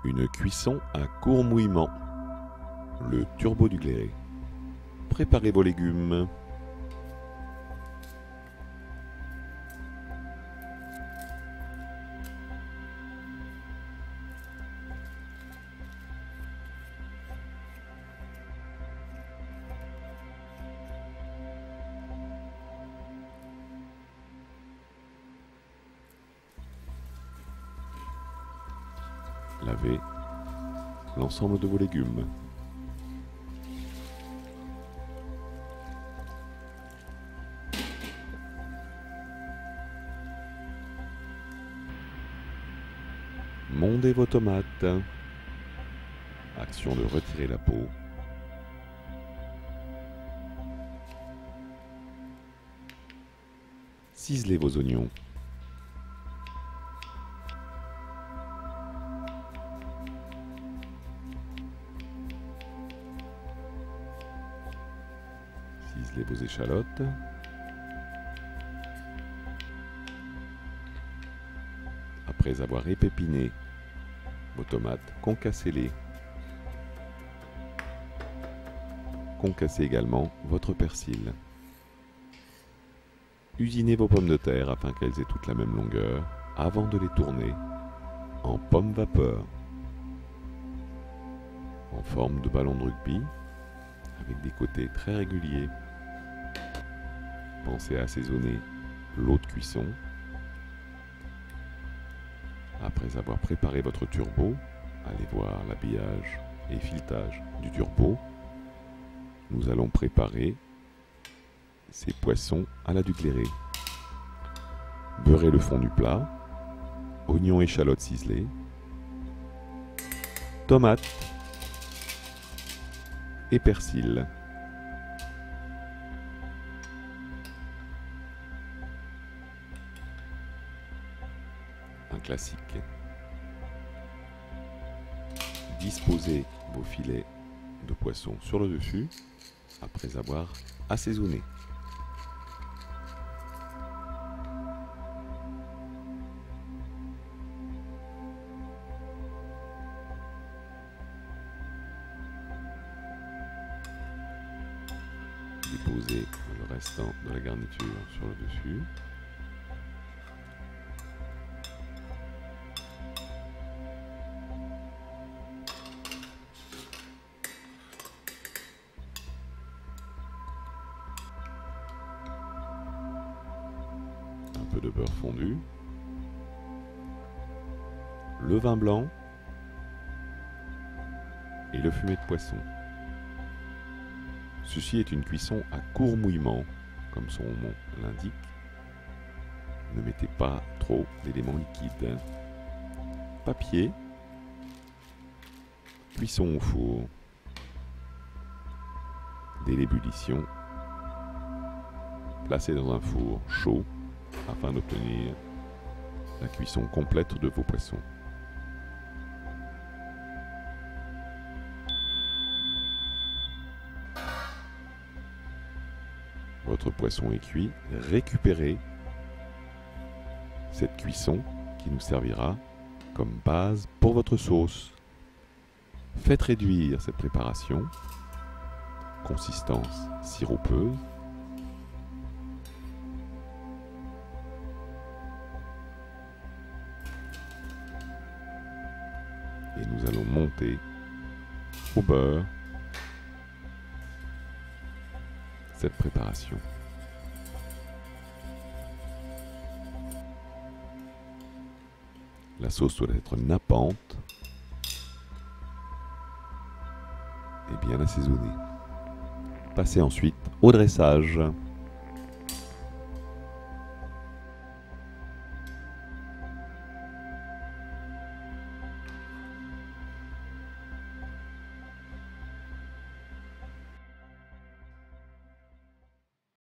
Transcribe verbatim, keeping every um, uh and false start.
Une cuisson à court mouillement. Le turbo du gléré. Préparez vos légumes. Lavez l'ensemble de vos légumes. Mondez vos tomates. Action de retirer la peau. Ciselez vos oignons. Ciselez vos échalotes. Après avoir épepiné vos tomates, concassez-les. Concassez également votre persil. Usinez vos pommes de terre afin qu'elles aient toutes la même longueur avant de les tourner en pommes vapeur, en forme de ballon de rugby avec des côtés très réguliers. Pensez à assaisonner l'eau de cuisson. Après avoir préparé votre turbo, allez voir l'habillage et filetage du turbo. Nous allons préparer ces poissons à la duglérée. Beurrez le fond du plat, oignons et échalotes ciselées, tomates et persil. Un classique. Disposez vos filets de poisson sur le dessus après avoir assaisonné. Déposez le restant de la garniture sur le dessus. Un peu de beurre fondu, le vin blanc et le fumet de poisson. Ceci est une cuisson à court mouillement, comme son nom l'indique. Ne mettez pas trop d'éléments liquides. Papier, cuisson au four, dès l'ébullition, placez dans un four chaud afin d'obtenir la cuisson complète de vos poissons. Votre poisson est cuit, récupérez cette cuisson qui nous servira comme base pour votre sauce. Faites réduire cette préparation, consistance siropeuse. Et nous allons monter au beurre cette préparation. La sauce doit être nappante et bien assaisonnée. Passez ensuite au dressage.